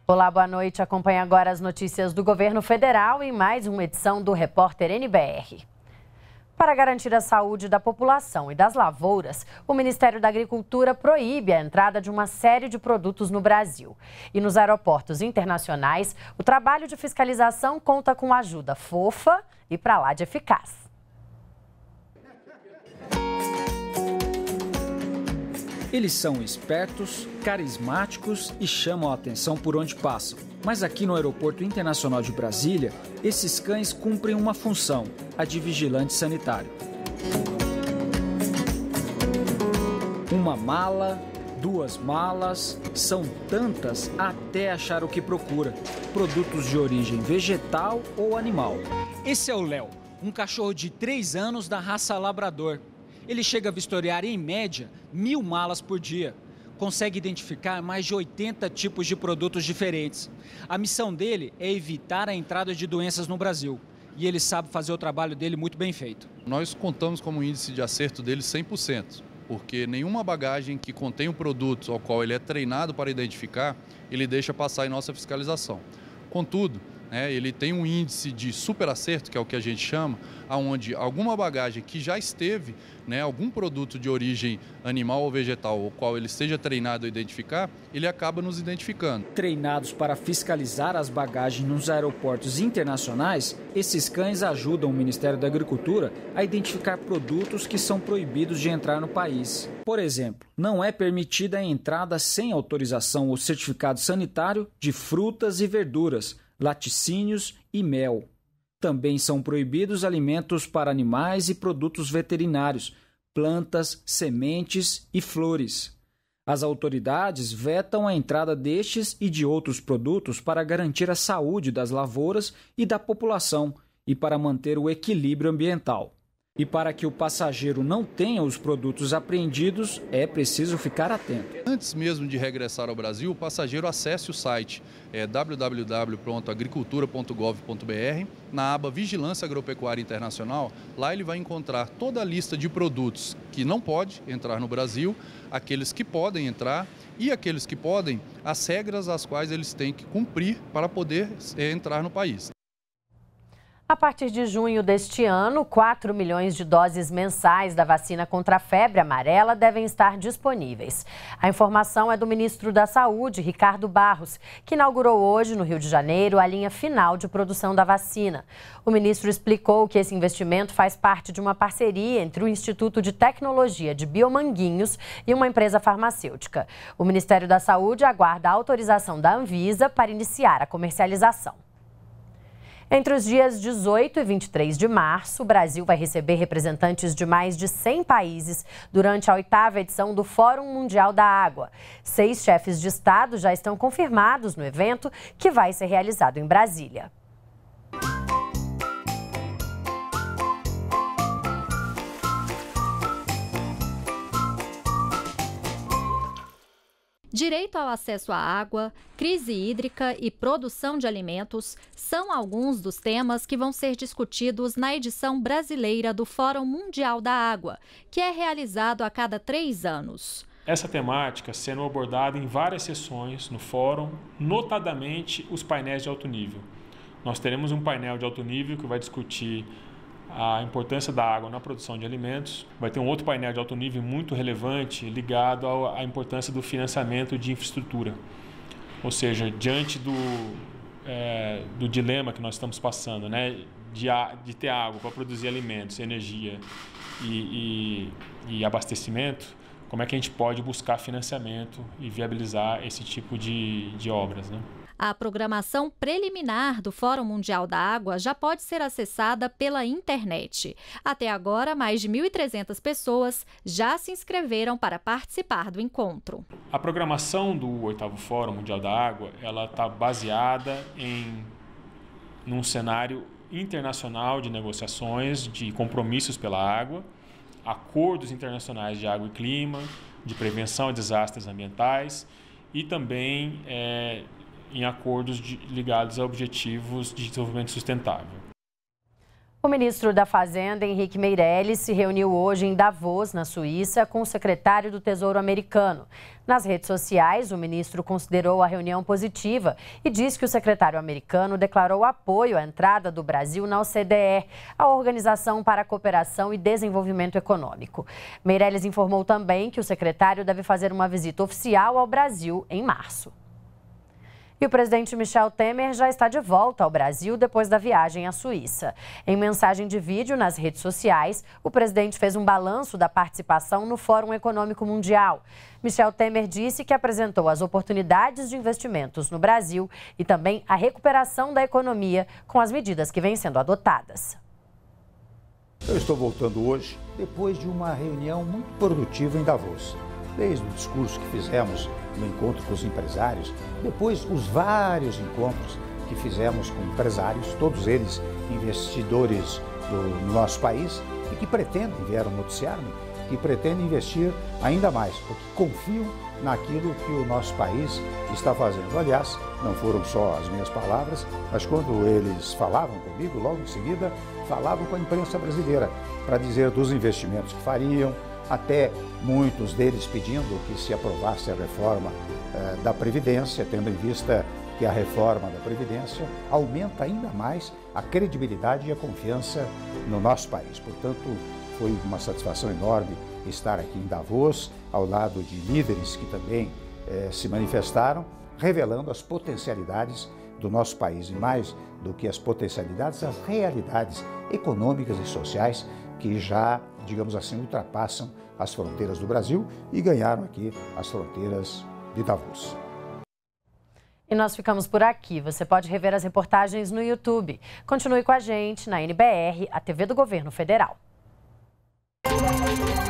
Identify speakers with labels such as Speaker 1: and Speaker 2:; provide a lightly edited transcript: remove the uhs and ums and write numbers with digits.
Speaker 1: Olá, boa noite. Acompanhe agora as notícias do governo federal em mais uma edição do Repórter NBR. Para garantir a saúde da população e das lavouras, o Ministério da Agricultura proíbe a entrada de uma série de produtos no Brasil. E nos aeroportos internacionais, o trabalho de fiscalização conta com ajuda fofa e pra lá de eficaz.
Speaker 2: Eles são espertos, carismáticos e chamam a atenção por onde passam. Mas aqui no Aeroporto Internacional de Brasília, esses cães cumprem uma função, a de vigilante sanitário. Uma mala, 2 malas, são tantas até achar o que procura. Produtos de origem vegetal ou animal. Esse é o Léo, um cachorro de 3 anos da raça labrador. Ele chega a vistoriar, em média, 1000 malas por dia. Consegue identificar mais de 80 tipos de produtos diferentes. A missão dele é evitar a entrada de doenças no Brasil. E ele sabe fazer o trabalho dele muito bem feito.
Speaker 3: Nós contamos como índice de acerto dele 100%, porque nenhuma bagagem que contém um produto ao qual ele é treinado para identificar, ele deixa passar em nossa fiscalização. Contudo, ele tem um índice de superacerto, que é o que a gente chama, onde alguma bagagem que já esteve, algum produto de origem animal ou vegetal, o qual ele esteja treinado a identificar, ele acaba nos identificando.
Speaker 2: Treinados para fiscalizar as bagagens nos aeroportos internacionais, esses cães ajudam o Ministério da Agricultura a identificar produtos que são proibidos de entrar no país. Por exemplo, não é permitida a entrada sem autorização ou certificado sanitário de frutas e verduras, laticínios e mel. Também são proibidos alimentos para animais e produtos veterinários, plantas, sementes e flores. As autoridades vetam a entrada destes e de outros produtos para garantir a saúde das lavouras e da população e para manter o equilíbrio ambiental. E para que o passageiro não tenha os produtos apreendidos, é preciso ficar atento.
Speaker 3: Antes mesmo de regressar ao Brasil, o passageiro acesse o site www.agricultura.gov.br. Na aba Vigilância Agropecuária Internacional, lá ele vai encontrar toda a lista de produtos que não pode entrar no Brasil, aqueles que podem entrar e aqueles que podem, as regras às quais eles têm que cumprir para poder entrar no país.
Speaker 1: A partir de junho deste ano, 4 milhões de doses mensais da vacina contra a febre amarela devem estar disponíveis. A informação é do ministro da Saúde, Ricardo Barros, que inaugurou hoje, no Rio de Janeiro, a linha final de produção da vacina. O ministro explicou que esse investimento faz parte de uma parceria entre o Instituto de Tecnologia de Biomanguinhos e uma empresa farmacêutica. O Ministério da Saúde aguarda a autorização da Anvisa para iniciar a comercialização. Entre os dias 18 e 23 de março, o Brasil vai receber representantes de mais de 100 países durante a 8ª edição do Fórum Mundial da Água. 6 chefes de Estado já estão confirmados no evento, que vai ser realizado em Brasília.
Speaker 4: Direito ao acesso à água, crise hídrica e produção de alimentos são alguns dos temas que vão ser discutidos na edição brasileira do Fórum Mundial da Água, que é realizado a cada 3 anos.
Speaker 5: Essa temática sendo abordada em várias sessões no fórum, notadamente os painéis de alto nível. Nós teremos um painel de alto nível que vai discutir a importância da água na produção de alimentos. Vai ter um outro painel de alto nível muito relevante ligado à importância do financiamento de infraestrutura. Ou seja, diante do dilema que nós estamos passando, de ter água para produzir alimentos, energia e abastecimento, como é que a gente pode buscar financiamento e viabilizar esse tipo de obras,
Speaker 4: A programação preliminar do Fórum Mundial da Água já pode ser acessada pela internet. Até agora, mais de 1.300 pessoas já se inscreveram para participar do encontro.
Speaker 5: A programação do 8º Fórum Mundial da Água está baseada num cenário internacional de negociações, de compromissos pela água, acordos internacionais de água e clima, de prevenção a desastres ambientais e também em acordos ligados a objetivos de desenvolvimento sustentável.
Speaker 1: O ministro da Fazenda, Henrique Meirelles, se reuniu hoje em Davos, na Suíça, com o secretário do Tesouro americano. Nas redes sociais, o ministro considerou a reunião positiva e disse que o secretário americano declarou apoio à entrada do Brasil na OCDE, a Organização para a Cooperação e Desenvolvimento Econômico. Meirelles informou também que o secretário deve fazer uma visita oficial ao Brasil em março. E o presidente Michel Temer já está de volta ao Brasil depois da viagem à Suíça. Em mensagem de vídeo nas redes sociais, o presidente fez um balanço da participação no Fórum Econômico Mundial. Michel Temer disse que apresentou as oportunidades de investimentos no Brasil e também a recuperação da economia com as medidas que vêm sendo adotadas.
Speaker 6: Eu estou voltando hoje depois de uma reunião muito produtiva em Davos. Desde o discurso que fizemos no encontro com os empresários, depois os vários encontros que fizemos com empresários, todos eles investidores do nosso país e que pretendem, vieram noticiar-me, que pretendem investir ainda mais, porque confiam naquilo que o nosso país está fazendo. Aliás, não foram só as minhas palavras, mas quando eles falavam comigo, logo em seguida, falavam com a imprensa brasileira para dizer dos investimentos que fariam, até muitos deles pedindo que se aprovasse a reforma da Previdência, tendo em vista que a reforma da Previdência aumenta ainda mais a credibilidade e a confiança no nosso país. Portanto, foi uma satisfação enorme estar aqui em Davos, ao lado de líderes que também se manifestaram, revelando as potencialidades do nosso país e, mais do que as potencialidades, as realidades econômicas e sociais que já, digamos assim, ultrapassam as fronteiras do Brasil e ganharam aqui as fronteiras de Davos.
Speaker 1: E nós ficamos por aqui. Você pode rever as reportagens no YouTube. Continue com a gente na NBR, a TV do Governo Federal.